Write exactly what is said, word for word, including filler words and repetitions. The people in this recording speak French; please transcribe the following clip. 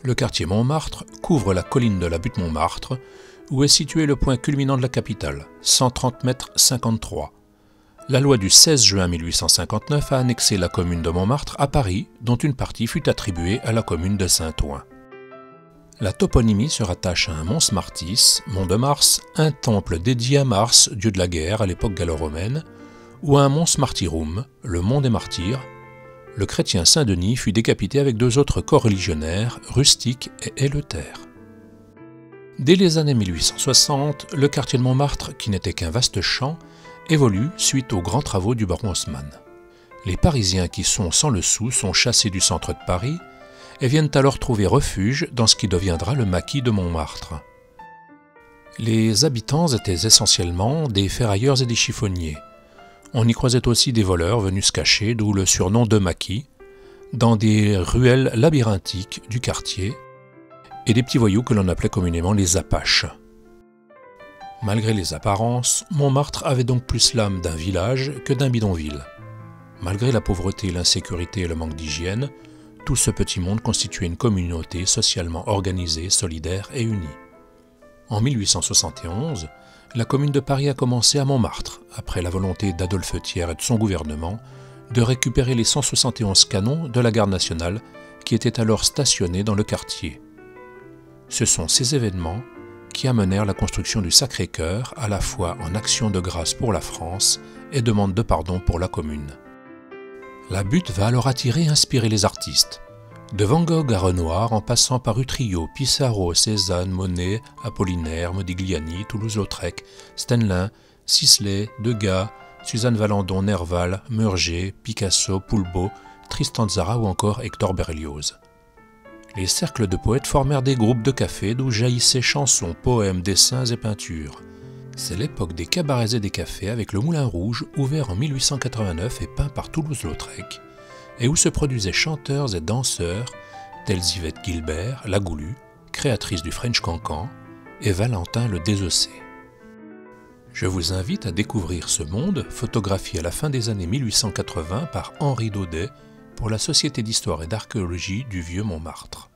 le quartier Montmartre couvre la colline de la butte Montmartre, où est situé le point culminant de la capitale, cent trente mètres cinquante-trois. La loi du seize juin mille huit cent cinquante-neuf a annexé la commune de Montmartre à Paris, dont une partie fut attribuée à la commune de Saint-Ouen. La toponymie se rattache à un mons Martis, mont de Mars, un temple dédié à Mars, dieu de la guerre à l'époque gallo-romaine, ou à un mons Martyrum, le mont des martyrs. Le chrétien Saint-Denis fut décapité avec deux autres coreligionnaires, Rustique et Éleuthère. Dès les années mille huit cent soixante, le quartier de Montmartre, qui n'était qu'un vaste champ, évolue suite aux grands travaux du baron Haussmann. Les Parisiens qui sont sans le sou sont chassés du centre de Paris et viennent alors trouver refuge dans ce qui deviendra le maquis de Montmartre. Les habitants étaient essentiellement des ferrailleurs et des chiffonniers. On y croisait aussi des voleurs venus se cacher, d'où le surnom de maquis, dans des ruelles labyrinthiques du quartier, et des petits voyous que l'on appelait communément les apaches. Malgré les apparences, Montmartre avait donc plus l'âme d'un village que d'un bidonville. Malgré la pauvreté, l'insécurité et le manque d'hygiène, tout ce petit monde constituait une communauté socialement organisée, solidaire et unie. En mille huit cent soixante et onze, la commune de Paris a commencé à Montmartre, après la volonté d'Adolphe Thiers et de son gouvernement, de récupérer les cent soixante et onze canons de la garde nationale qui étaient alors stationnés dans le quartier. Ce sont ces événements qui amenèrent la construction du Sacré-Cœur, à la fois en action de grâce pour la France et demande de pardon pour la commune. La butte va alors attirer et inspirer les artistes. De Van Gogh à Renoir, en passant par Utrillo, Pissarro, Cézanne, Monet, Apollinaire, Modigliani, Toulouse-Lautrec, Stenlin, Sisley, Degas, Suzanne Valandon, Nerval, Murger, Picasso, Poulbeau, Tristan Tzara ou encore Hector Berlioz. Les cercles de poètes formèrent des groupes de cafés d'où jaillissaient chansons, poèmes, dessins et peintures. C'est l'époque des cabarets et des cafés avec le Moulin Rouge, ouvert en mille huit cent quatre-vingt-neuf et peint par Toulouse-Lautrec, et où se produisaient chanteurs et danseurs tels Yvette Guilbert, la Goulue, créatrice du French Cancan, et Valentin le Désossé. Je vous invite à découvrir ce monde, photographié à la fin des années mille huit cent quatre-vingts par Henri Daudet pour la Société d'histoire et d'archéologie du Vieux Montmartre.